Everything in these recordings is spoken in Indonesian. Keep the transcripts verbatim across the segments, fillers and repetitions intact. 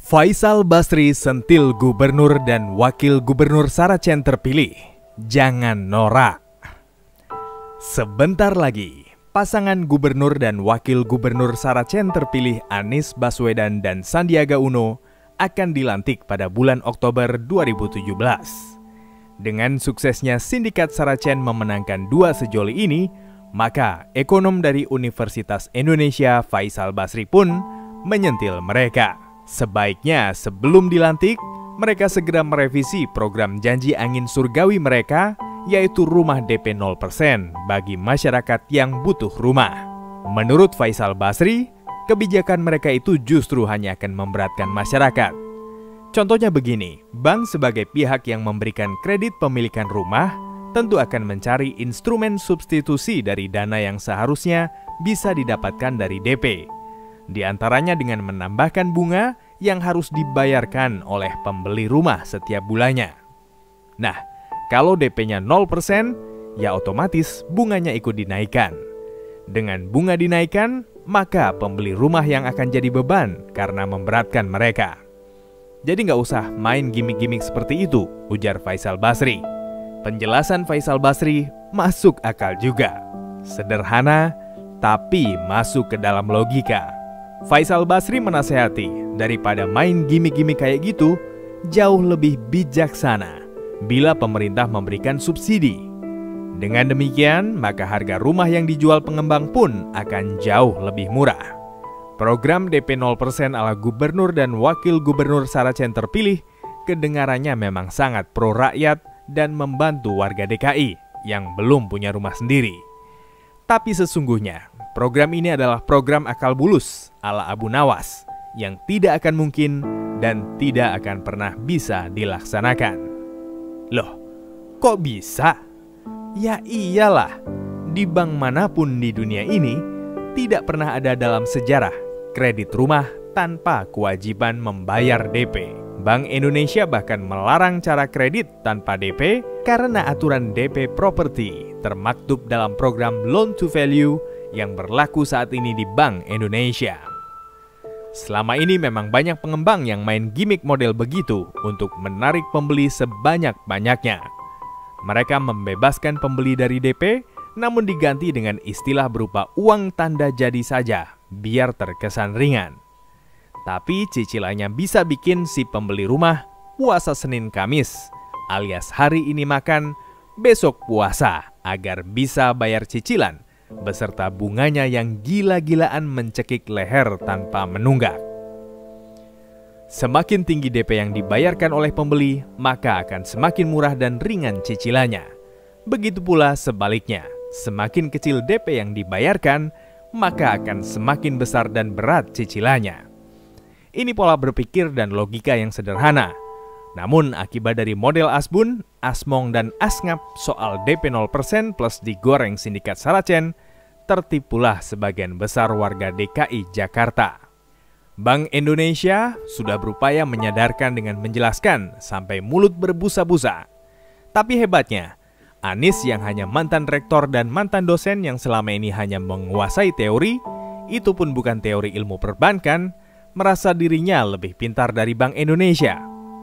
Faisal Basri sentil gubernur dan wakil gubernur Saracen terpilih. Jangan norak. Sebentar lagi, pasangan gubernur dan wakil gubernur Saracen terpilih Anies Baswedan dan Sandiaga Uno akan dilantik pada bulan Oktober dua ribu tujuh belas. Dengan suksesnya sindikat Saracen memenangkan dua sejoli ini, maka ekonom dari Universitas Indonesia Faisal Basri pun menyentil mereka. Sebaiknya sebelum dilantik, mereka segera merevisi program janji angin surgawi mereka, yaitu rumah D P nol persen bagi masyarakat yang butuh rumah. Menurut Faisal Basri, kebijakan mereka itu justru hanya akan memberatkan masyarakat. Contohnya begini, bank sebagai pihak yang memberikan kredit pemilikan rumah tentu akan mencari instrumen substitusi dari dana yang seharusnya bisa didapatkan dari D P. Di antaranya dengan menambahkan bunga yang harus dibayarkan oleh pembeli rumah setiap bulannya. Nah, kalau D P-nya nol persen, ya otomatis bunganya ikut dinaikkan. Dengan bunga dinaikkan, maka pembeli rumah yang akan jadi beban karena memberatkan mereka. Jadi nggak usah main gimmick-gimmick seperti itu, ujar Faisal Basri. Penjelasan Faisal Basri masuk akal juga. Sederhana, tapi masuk ke dalam logika. Faisal Basri menasehati, daripada main gimmick-gimmick kayak gitu, jauh lebih bijaksana bila pemerintah memberikan subsidi. Dengan demikian, maka harga rumah yang dijual pengembang pun akan jauh lebih murah. Program D P nol persen ala gubernur dan wakil gubernur Saracen terpilih kedengarannya memang sangat pro rakyat dan membantu warga D K I yang belum punya rumah sendiri. Tapi sesungguhnya, program ini adalah program akal bulus ala Abu Nawas yang tidak akan mungkin dan tidak akan pernah bisa dilaksanakan. Loh, kok bisa? Ya iyalah, di bank manapun di dunia ini tidak pernah ada dalam sejarah kredit rumah tanpa kewajiban membayar D P. Bank Indonesia bahkan melarang cara kredit tanpa D P karena aturan D P properti termaktub dalam program loan to value yang berlaku saat ini di Bank Indonesia. Selama ini memang banyak pengembang yang main gimmick model begitu untuk menarik pembeli sebanyak-banyaknya. Mereka membebaskan pembeli dari D P, namun diganti dengan istilah berupa uang tanda jadi saja, biar terkesan ringan. Tapi cicilannya bisa bikin si pembeli rumah puasa Senin Kamis, alias hari ini makan, besok puasa, agar bisa bayar cicilan beserta bunganya yang gila-gilaan mencekik leher tanpa menunggak. Semakin tinggi D P yang dibayarkan oleh pembeli, maka akan semakin murah dan ringan cicilannya. Begitu pula sebaliknya, semakin kecil D P yang dibayarkan, maka akan semakin besar dan berat cicilannya. Ini pola berpikir dan logika yang sederhana. Namun akibat dari model Asbun, Asmong, dan Asngap soal D P nol persen plus digoreng sindikat Saracen, tertipulah sebagian besar warga D K I Jakarta. Bank Indonesia sudah berupaya menyadarkan dengan menjelaskan sampai mulut berbusa-busa. Tapi hebatnya, Anies yang hanya mantan rektor dan mantan dosen yang selama ini hanya menguasai teori, itu pun bukan teori ilmu perbankan, merasa dirinya lebih pintar dari Bank Indonesia.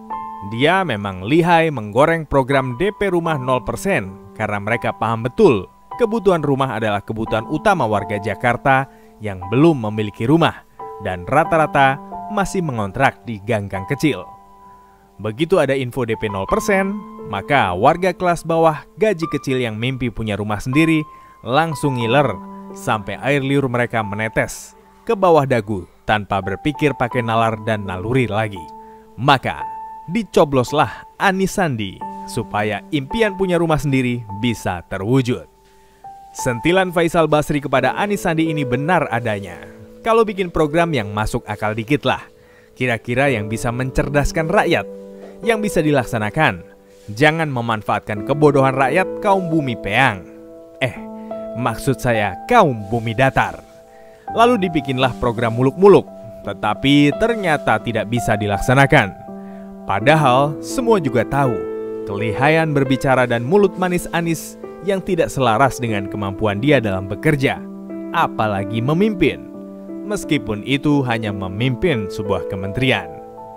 Dia memang lihai menggoreng program D P rumah nol persen karena mereka paham betul kebutuhan rumah adalah kebutuhan utama warga Jakarta yang belum memiliki rumah dan rata-rata masih mengontrak di gang-gang kecil. Begitu ada info D P nol persen, maka warga kelas bawah gaji kecil yang mimpi punya rumah sendiri langsung ngiler sampai air liur mereka menetes ke bawah dagu tanpa berpikir pakai nalar dan naluri lagi. Maka dicobloslah Anies Sandi supaya impian punya rumah sendiri bisa terwujud. Sentilan Faisal Basri kepada Anies Sandi ini benar adanya. Kalau bikin program yang masuk akal dikit lah, kira-kira yang bisa mencerdaskan rakyat, yang bisa dilaksanakan. Jangan memanfaatkan kebodohan rakyat kaum bumi peang. Eh, maksud saya kaum bumi datar. Lalu dibikinlah program muluk-muluk, tetapi ternyata tidak bisa dilaksanakan. Padahal semua juga tahu, kelihayan berbicara dan mulut manis Anies yang tidak selaras dengan kemampuan dia dalam bekerja, apalagi memimpin. Meskipun itu hanya memimpin sebuah kementerian.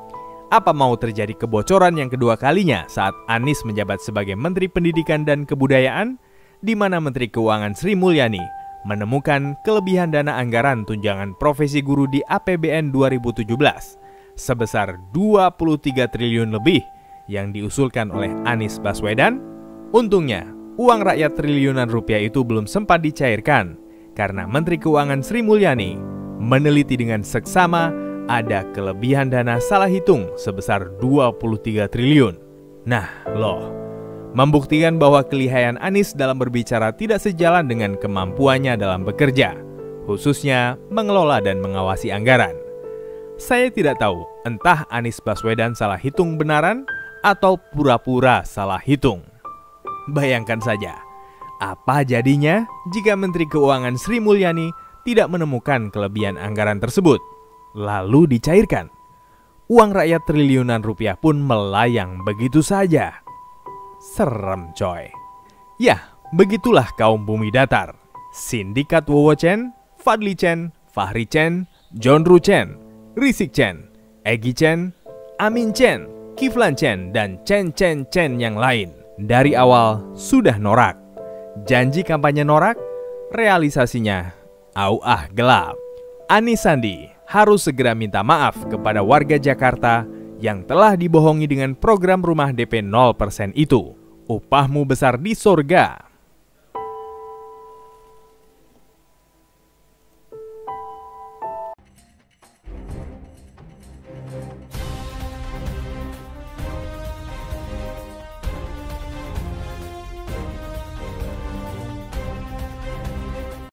Apa mau terjadi kebocoran yang kedua kalinya saat Anies menjabat sebagai Menteri Pendidikan dan Kebudayaan, di mana Menteri Keuangan Sri Mulyani menemukan kelebihan dana anggaran tunjangan profesi guru di A P B N dua ribu tujuh belas sebesar dua puluh tiga triliun lebih yang diusulkan oleh Anies Baswedan? Untungnya, uang rakyat triliunan rupiah itu belum sempat dicairkan karena Menteri Keuangan Sri Mulyani meneliti dengan seksama ada kelebihan dana salah hitung sebesar dua puluh tiga triliun. Nah, loh, membuktikan bahwa kelihayan Anies dalam berbicara tidak sejalan dengan kemampuannya dalam bekerja, khususnya mengelola dan mengawasi anggaran. Saya tidak tahu entah Anies Baswedan salah hitung benaran atau pura-pura salah hitung. Bayangkan saja, apa jadinya jika Menteri Keuangan Sri Mulyani tidak menemukan kelebihan anggaran tersebut, lalu dicairkan? Uang rakyat triliunan rupiah pun melayang begitu saja. Serem coy. Ya, begitulah kaum bumi datar. Sindikat Wowo Chen, Fadli Chen, Fahri Chen, John Ru Chen, Risik Chen, Egi Chen, Amin Chen, Kiflan Chen, dan Chen Chen Chen yang lain. Dari awal sudah norak. Janji kampanye norak, realisasinya au ah gelap. Anies Sandi harus segera minta maaf kepada warga Jakarta yang telah dibohongi dengan program rumah D P nol persen itu. Upahmu besar di sorga.